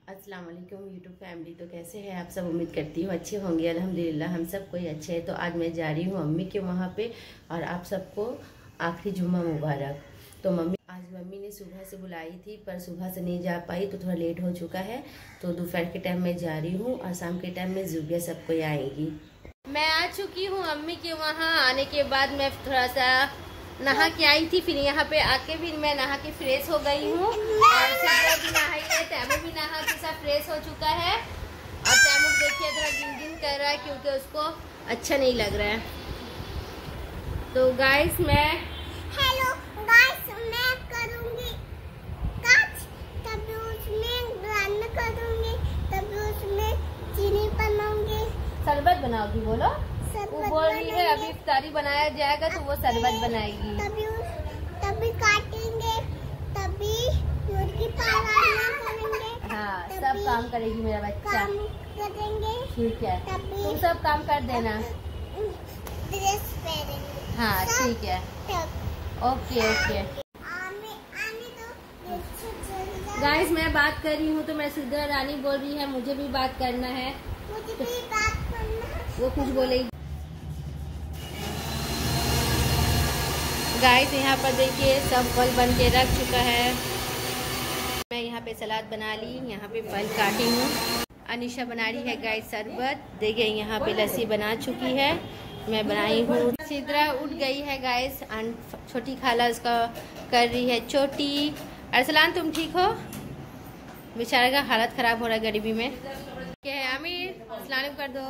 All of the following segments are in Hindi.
अस्सलाम वालेकुम यूट्यूब फैमिली। तो कैसे हैं आप सब? उम्मीद करती हूँ अच्छे होंगे। अल्हम्दुलिल्लाह हम सब कोई अच्छे हैं। तो आज मैं जा रही हूँ मम्मी के वहाँ पे और आप सबको आखिरी जुम्मा मुबारक। तो मम्मी ने सुबह से बुलाई थी पर सुबह से नहीं जा पाई तो थोड़ा लेट हो चुका है। तो दोपहर के टाइम में जा रही हूँ और शाम के टाइम में जुबिया सब कोई आएगी। मैं आ चुकी हूँ मम्मी के वहाँ। आने के बाद मैं थोड़ा सा नहा के आई थी, फिर यहाँ पे आके भी मैं नहा के फ्रेश हो गई हूँ और सिद्रा भी नहाई है, तैमूर भी नहा के सब फ्रेश हो चुका है। और तैमूर देखिए थोड़ा गिन कर रहा है क्योंकि उसको अच्छा नहीं लग रहा है। तो गाइस मैं करूंगी काच, तभी उसमें ग्राइंड करूंगी, तभी उसमें चीनी बनाऊंगी। शरबत बनाओगी? बोलो। वो बोल रही है अभी इफ्तारी बनाया जाएगा तो वो शरबत बनाएगी। तभी काटेंगे, तभी दूध की करेंगे। हाँ सब काम करेगी मेरा बच्चा। काम करेंगे। ठीक है तुम सब काम कर देना। ड्रेस पहनेंगे। हाँ ठीक है ओके ओके। गाइस मैं बात कर रही हूँ तो मैं सिद्रा रानी बोल रही है मुझे भी बात करना है। मुझे भी बात करना है। वो कुछ बोलेगी। गाइस यहाँ पर देखिए सब फल बन के रख चुका है। मैं यहाँ पे सलाद बना ली, यहाँ पे फल काटी हूँ। अनिशा बना रही है गाइस शरबत। देखिए यहाँ पे लस्सी बना चुकी है, मैं बनाई हूँ। सिद्रा उठ गई है गाइस। छोटी खाला उसका कर रही है चोटी। अरसलान तुम ठीक हो? बेचारे का हालत खराब हो रहा है गरीबी में। क्या है आमिर सलाम कर दो।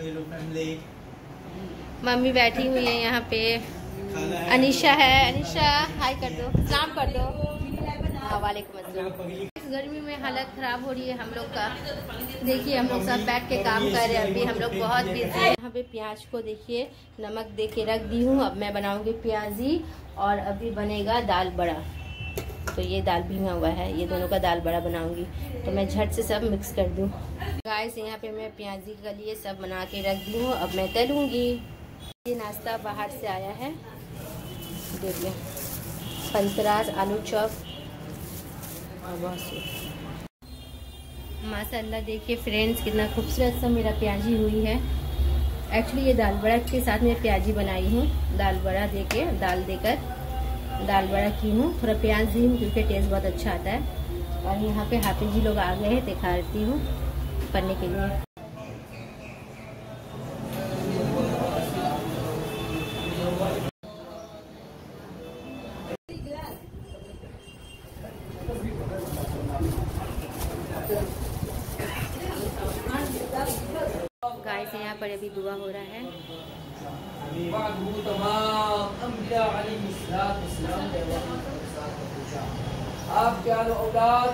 मम्मी बैठी हुई है यहाँ पे। अनिशा है, अनिशा हाय कर दो, सलाम कर दो। वालेकुम अस्सलाम। इस गर्मी में हालत खराब हो रही है हम लोग का। देखिए हम लोग सब बैठ के काम कर रहे हैं। अभी हम लोग बहुत बिजी हैं। यहाँ पे प्याज को देखिए नमक दे के रख दी हूँ। अब मैं बनाऊंगी प्याजी और अभी बनेगा दाल बड़ा। तो ये दाल भीगा हुआ है, ये दोनों का दाल बड़ा बनाऊंगी। तो मैं झट से सब मिक्स कर दूँ। गाइस यहाँ पे मैं प्याजी के लिए सब बना के रख दी हूँ, अब मैं तलूंगी। ये नाश्ता बाहर से आया है, देखिए पंचराज आलू चॉप और बहुत माशाल्लाह। देखिए फ्रेंड्स कितना खूबसूरत सा मेरा प्याजी हुई है। एक्चुअली ये दाल बड़ा के साथ में प्याजी बनाई हूँ। दाल बड़ा देके दाल देकर दाल बड़ा की हूँ। थोड़ा प्याज दी हूँ क्योंकि टेस्ट बहुत अच्छा आता है। और यहाँ पे हाफिज जी लोग आ गए हैं, दिखाती हूँ पढ़ने के लिए। गाइस यहाँ पर अभी दुआ हो रहा है। आपके औलाद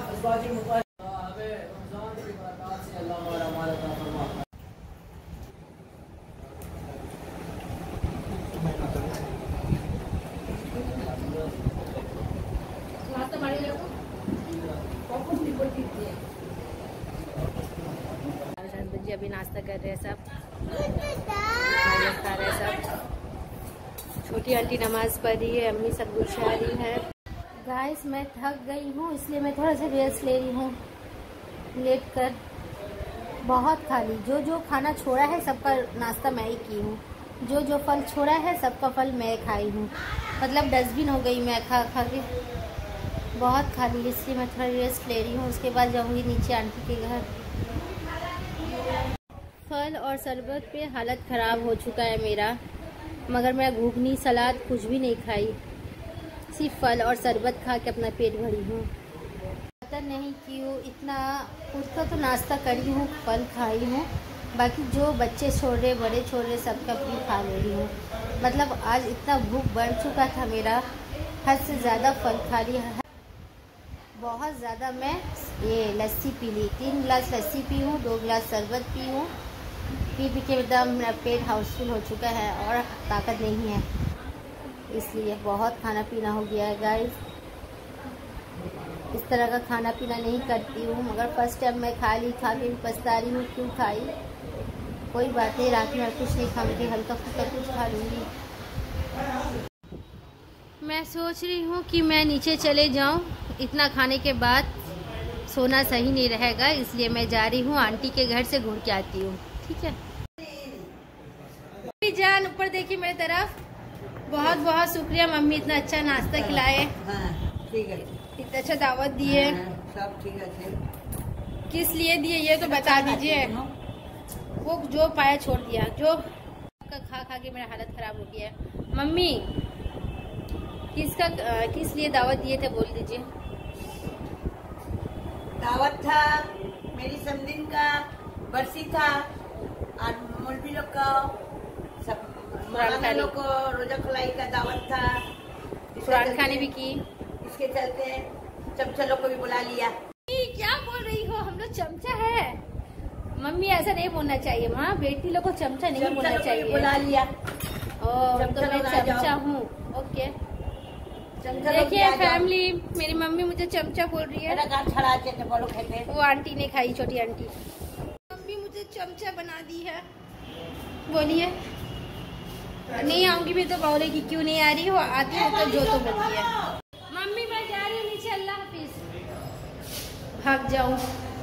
अभी नाश्ता कर रहे हैं सब, खा रहे हैं सब। छोटी आंटी नमाज पढ़ रही है, अम्मी सब गुच्छा रही है। गाइस मैं थक गई हूँ इसलिए मैं थोड़ा सा रेस्ट ले रही हूँ लेट कर। बहुत खाली जो जो खाना छोड़ा है सबका नाश्ता मैं ही की हूँ। जो जो फल छोड़ा है सबका फल मैं खाई हूँ। मतलब डस्टबिन हो गई मैं खा खा के। बहुत खाली इसलिए मैं थोड़ा रेस्ट ले रही हूँ। उसके बाद जाऊँगी नीचे आंटी के घर। फल और शरबत पे हालत ख़राब हो चुका है मेरा, मगर मैं घुगनी सलाद कुछ भी नहीं खाई, सिर्फ फल और शरबत खा के अपना पेट भरी हूँ। पता नहीं क्यों इतना। खुद का तो नाश्ता करी हूँ, फल खाई हूँ, बाकी जो बच्चे छोड़ रहे बड़े छोड़ रहे सबका भी खा ले रही हूँ। मतलब आज इतना भूख बढ़ चुका था मेरा, हद से ज़्यादा फल खा लिया। बहुत ज़्यादा मैं ये लस्सी पी ली, 3 गिलास लस्सी पी हूँ, 2 गिलास शरबत पी हूँ। पी के एकदम मेरा पेट हाउसफुल हो चुका है और ताकत नहीं है, इसलिए बहुत खाना पीना हो गया है गाइस। इस तरह का खाना पीना नहीं करती हूँ, मगर फर्स्ट टाइम मैं खा के भी पछता रही हूँ क्यों खाई। कोई बात नहीं, रात में कुछ नहीं खाऊंगी, हल्का फुल्का कुछ खा लूँगी। मैं सोच रही हूँ कि मैं नीचे चले जाऊँ इतना खाने के बाद, सोना सही नहीं रहेगा, इसलिए मैं जा रही हूँ आंटी के घर से घूम के आती हूँ। ठीक है मम्मी जान, ऊपर देखिए मेरी तरफ। बहुत बहुत शुक्रिया मम्मी, इतना अच्छा नाश्ता खिलाए। ठीक है, इतना अच्छा दावत दिए। सब ठीक है। किस लिए दिए ये तो बता दीजिए। वो जो पाया छोड़ दिया, जो खा खा के मेरा हालत खराब हो गया है। मम्मी किस लिए दावत दिए थे बोल दीजिए। दावत था मेरी समदिन का, बरसी था, और मौलवी लोग का, सब मौलाना लोग को रोजा खुलाई का दावत था। कुरान खाने भी की। इसके चलते चमचा लोग को भी बुला लिया। क्या बोल रही हो, हम लोग चमचा है। मम्मी ऐसा नहीं बोलना चाहिए माँ, बेटी लोग को चमचा नहीं बोलना चाहिए। बुला लिया। तो मैं चमचा हूँ। ओके देखिए फैमिली, मेरी मम्मी मुझे चमचा बोल रही है। वो आंटी ने खाई, छोटी आंटी। मम्मी मुझे चमचा बना दी है। बोलिए नहीं आऊंगी भी तो बोलेगी क्यों नहीं आ रही हो, आती हो तो जो तो बोलती है। मम्मी मैं जा रही हूँ नीचे, अल्लाह हाफिज। भाग जाऊं,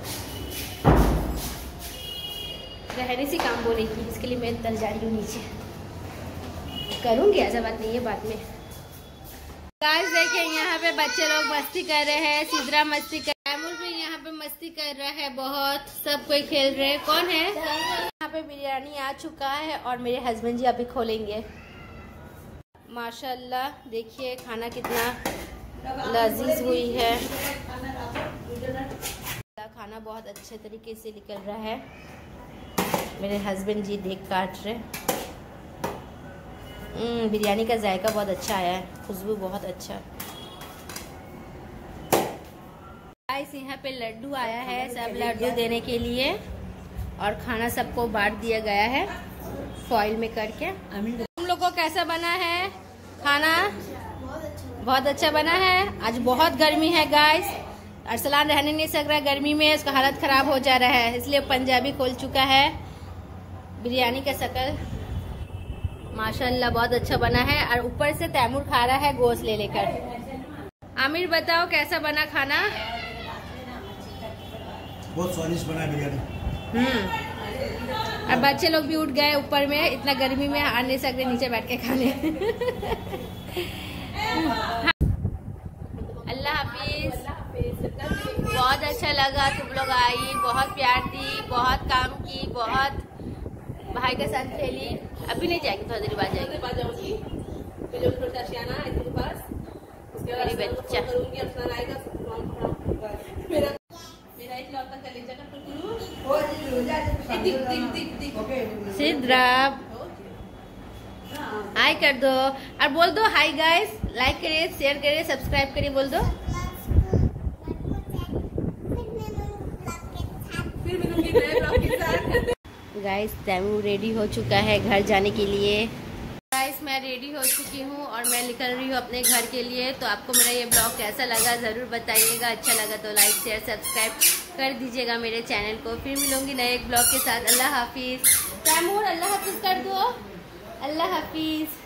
रहने से काम बोलेगी, इसके लिए मैं अंदर जा रही हूँ नीचे। करूंगी, ऐसा बात नहीं है, बाद में। गाइस देखिए यहाँ पे बच्चे लोग मस्ती कर रहे हैं, सिद्रा मस्ती कर, तैमूर भी यहाँ पे मस्ती कर रहा है बहुत, सब कोई खेल रहे हैं। कौन है यहाँ पे? बिरयानी आ चुका है और मेरे हस्बैंड जी अभी खोलेंगे। माशाल्लाह देखिए खाना कितना लजीज हुई है। खाना बहुत अच्छे तरीके से निकल रहा है। मेरे हस्बैंड जी देख काट रहे। बिरयानी का जायका बहुत अच्छा आया है, खुशबू बहुत अच्छा। गाइस यहाँ पे लड्डू आया है, सब लड्डू देने के लिए, और खाना सबको बांट दिया गया है फॉइल में करके। तुम लोग को कैसा बना है खाना? बहुत अच्छा बना है। आज बहुत गर्मी है गाइस, अरसलान रहने नहीं सक रहा है गर्मी में, उसका हालत खराब हो जा रहा है, इसलिए पंजाबी खोल चुका है। बिरयानी का शकल माशाल्लाह बहुत अच्छा बना है, और ऊपर से तैमूर खा रहा है गोश्त ले लेकर। आमिर बताओ कैसा बना खाना? बहुत स्वादिष्ट बना बिरयानी। और बच्चे लोग भी उठ गए ऊपर में, इतना गर्मी में आ नहीं सकते नीचे बैठ के खाने। अल्लाह हाफिज। बहुत अच्छा लगा, तुम लोग आई, बहुत प्यार दी, बहुत काम की, बहुत भाई के साथ खेली। अभी नहीं जाएगी, थोड़ी देर बाद जाएगी। मेरी बच्चा सिद्रा हाय कर दो, और बोल दो हाय गाइस, लाइक करिए, शेयर करिए, सब्सक्राइब करिए, बोल दो। गाइस तैमूर रेडी हो चुका है घर जाने के लिए। गाइस मैं रेडी हो चुकी हूँ और मैं निकल रही हूँ अपने घर के लिए। तो आपको मेरा ये ब्लॉग कैसा लगा ज़रूर बताइएगा, अच्छा लगा तो लाइक शेयर सब्सक्राइब कर दीजिएगा मेरे चैनल को। फिर मिलूंगी नए एक ब्लॉग के साथ। अल्लाह हाफिज़। तैमूर अल्लाह हाफिज़ कर दो। अल्लाह हाफिज़।